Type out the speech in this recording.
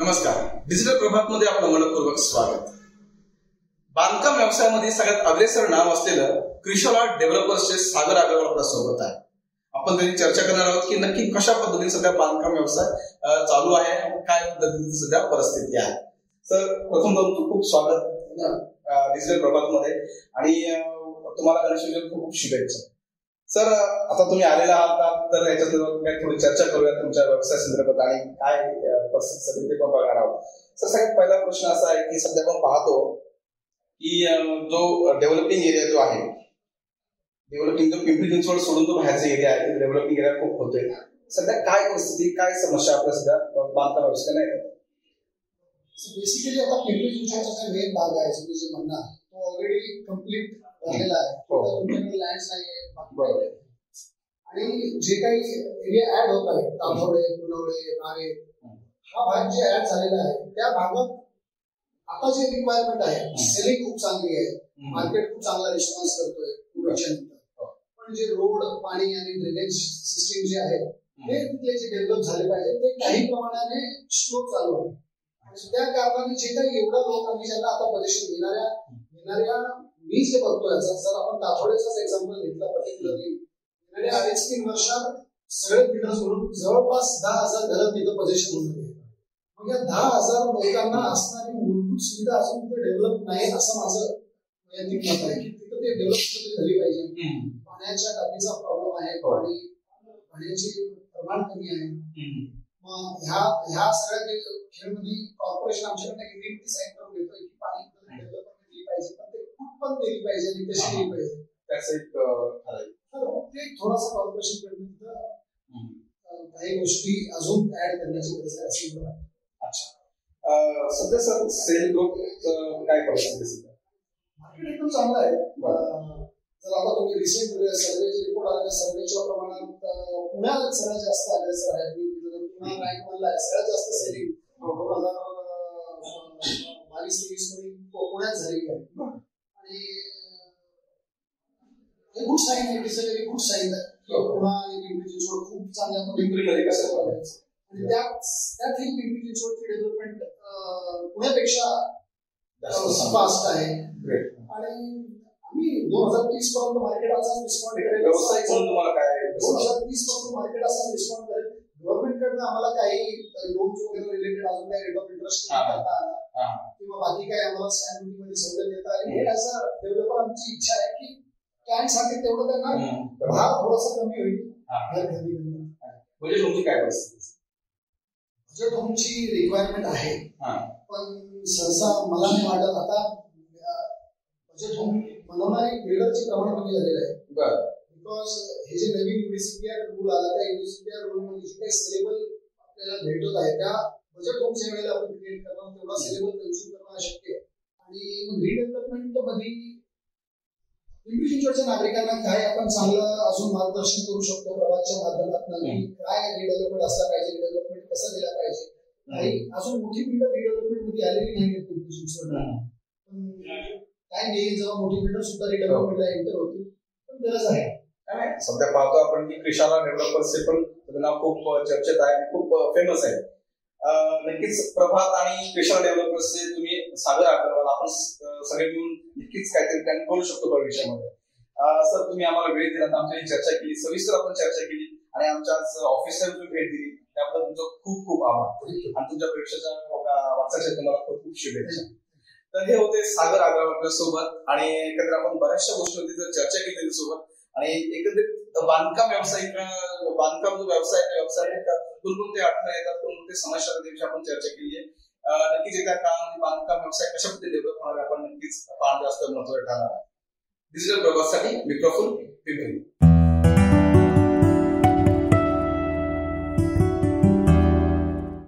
नमस्कार. डिजिटल प्रभातमध्ये आपलं मनपूर्वक स्वागत. बांधकाम व्यवसायामध्ये सगळ्यात अग्रेसर नाव असलेलं क्रिशॉला डेव्हलपर्सचे सागर अग्रवाल आपल्या सोबत आहे. आपण त्यांनी चर्चा करणार आहोत की नक्की कशा पद्धतीने सध्या बांधकाम व्यवसाय चालू आहे, काय पद्धतीने सध्या परिस्थिती आहे. सर, प्रथम तुमचं खूप स्वागत डिजिटल प्रभातमध्ये आणि तुम्हाला गणेश खूप खूप शुभेच्छा. सर, आता तुम्ही आलेला आहात तर याच्या संदर्भात थोडी चर्चा करूया तुमच्या व्यवसाय संदर्भात आणि काय परिस्थिती सध्या ते पण बघणार आहोत. सर, सगळ्यात पहिला प्रश्न असा आहे की सध्या आपण पाहतो की जो डेव्हलपिंग एरिया जो आहे, डेव्हलपिंग जो पिंपरी चिंचवड सोडून जो बाहेरचा एरिया आहे, डेव्हलपिंग एरिया खूप होतोय. सध्या काय परिस्थिती, काय समस्या आपल्या सध्या बांधकाम व्यवसाय नाही? बेसिकली आता पिंपरी चिंचवडचा मेन भाग आहे तुम्ही जे म्हणणार तो ऑलरेडी कम्प्लीट झालेला आहे. तुमच्याकडे लँड्स नाहीये आणि जे काही एरिया ऍड होत आहे, तांबोडे, पुनवडे, नारे, हा भाग जे ऍड झालेला आहे त्या भागात आता जे रिक्वायरमेंट आहे, सेलिंग खूप चांगली आहे, मार्केट खूप चांगला रिस्पॉन्स करतोय पूर्वीच्या नंतर. पण जे रोड, पाणी आणि ड्रेनेज सिस्टीम जे आहे ते तिथले जे डेव्हलप झाले पाहिजे ते काही प्रमाणाने स्लो चालू आहे. आणि त्या कारणाने जे काही एवढा लोक आम्ही ज्यांना आता पोझिशन घेणाऱ्या मी जे बघतोय, जर आपण ताथोडेचाच एक्झाम्पल घेतला पर्टिक्युलरली, येणाऱ्या 2.5-3 वर्षात सगळे बिल्डर्स म्हणून जवळपास 10,000 घरं तिथं पोझिशन होणार आहे. मग या 10,000 लोकांना असणारी मूलभूत सुविधा अजून तिथे डेव्हलप नाही असं माझं वैयक्तिक मत आहे की तिथं ते डेव्हलप झाली पाहिजे. पाण्याच्या टाकीचा प्रॉब्लेम आहे, पाण्याची प्रमाण कमी आहे. मग ह्या सगळ्या खेळमध्ये कॉर्पोरेशन आमच्याकडे इव्हेंट डिसाईड करून घेतोय की पाणी डेव्हलप केली पाहिजे, पण ते कुठपण दिली पाहिजे आणि कशी दिली पाहिजे त्याचं एक ठराव. ते थोडासा कॉर्पोरेशन कडून काही गोष्टी अजून ऍड करण्याची गरज आहे असं मला वाटतं. अच्छा, सध्या सर सेल ग्रोथ काय परिस्थिती सध्या? मार्केट एकदम चांगलं आहे. जर आता तुम्ही रिसेंट सर्वेचे रिपोर्ट आले, सर्वेच्या प्रमाणात पुण्यात सगळ्यात जास्त अग्रेसर आहे. पुन्हा रँक वनला आहे, सगळ्यात जास्त सेलिंग 2022-23 मध्ये पुण्यात झालेली आहे. आणि हे गुड साईन आहे, it's a very good sign आहे की पुणा आणि पिंपरी चिंचवड खूप चांगल्या पिंपरीमध्ये कसं करायचं आणि त्यात ही पिंपरी चिंचवडची डेव्हलपमेंट पुण्यापेक्षा फास्ट आहे. आणि आम्ही 2030 पर्यंत मार्केट असा रिस्पॉन्ड करेल. व्यवसाय करून तुम्हाला काय 2030 पर्यंत मार्केट असा रिस्पॉन्ड करेल. गव्हर्नमेंट कडनं आम्हाला काही लोन्स वगैरे रिलेटेड अजून काही रेट ऑफ इंटरेस्ट करता आला किंवा बाकी काही आम्हाला स्टॅम्प ड्युटी मध्ये सवलत देता आली. हे असं डेव्हलपर आमची इच्छा आहे की क्लायंटसाठी तेवढं त्यांना भाव थोडासा कमी होईल. म्हणजे तुमची काय परिस्थिती? बजेट होमची रिक्वायरमेंट आहे, पण सहसा मला नाही वाटत आता बजेट होम बनवणारी बिल्डरचे प्रमाण कमी झालेलं आहे. बिकॉज हे जे नवीन युडीसीपीआर रूल आला, त्या युडीसीपीआर रूल मध्ये जे काही सिलेबल आपल्याला भेटत आहे त्या बजेट होमच्या वेळेला आपण क्रिएट करणं, तेवढा सिलेबल कन्झ्युम करणं अशक्य आहे. आणि रिडेव्हलपमेंट मध्ये पिंपरी चिंचवडच्या नागरिकांना काय आपण चांगलं अजून मार्गदर्शन करू शकतो प्रभातच्या माध्यमातून, काय रिडेव्हलपमेंट असला पाहिजे, रिडेव्हलपमेंट कसं दिला पाहिजे. काही अजून मोठी बिल्डर रिडेव्हलपमेंट मध्ये आलेली नाही पिंपरी चिंचवडला, काय नाही जेव्हा मोठी बिल्डर सुद्धा रिडेव्हलपमेंटला एंटर होतील, पण गरज आहे. सध्या पाहतो आपण की क्रिशॉला डेव्हलपर्सचे पण नाव खूप चर्चेत आहे, खूप फेमस आहे. नक्कीच प्रभात आणि क्रिशॉला डेव्हलपर्सचे तुम्ही सागर अग्रवाल आपण सगळे मिळून नक्कीच काहीतरी प्लॅन करू शकतो भविष्यामध्ये. सर, तुम्ही आम्हाला वेळ दिला, आमच्याशी चर्चा केली, सविस्तर आपण चर्चा केली आणि आमच्या ऑफिसला तुम्ही भेट दिली त्याबद्दल तुमचं खूप खूप आभार आणि तुमच्या भविष्याच्या वाटचालीसाठी तुम्हाला खूप खूप शुभेच्छा. तर हे होते सागर अग्रवाल सोबत आणि एकंदर आपण बऱ्याचशा गोष्टींवरती चर्चा केली त्याच्यासोबत आणि एकंदरीत बांधकाम जो व्यवसाय कोणकोणते अडथळे येतात, कोणकोणते समस्या त्याविषयी आपण चर्चा केली आहे. नक्कीच येत्या काळामध्ये बांधकाम व्यवसाय कशा पद्धतीने डेव्हलप होणार आपण नक्कीच फार जास्त महत्त्वाचं ठरणार आहे. डिजिटल प्रभातसाठी मी प्रफुल्ल पिंपरी.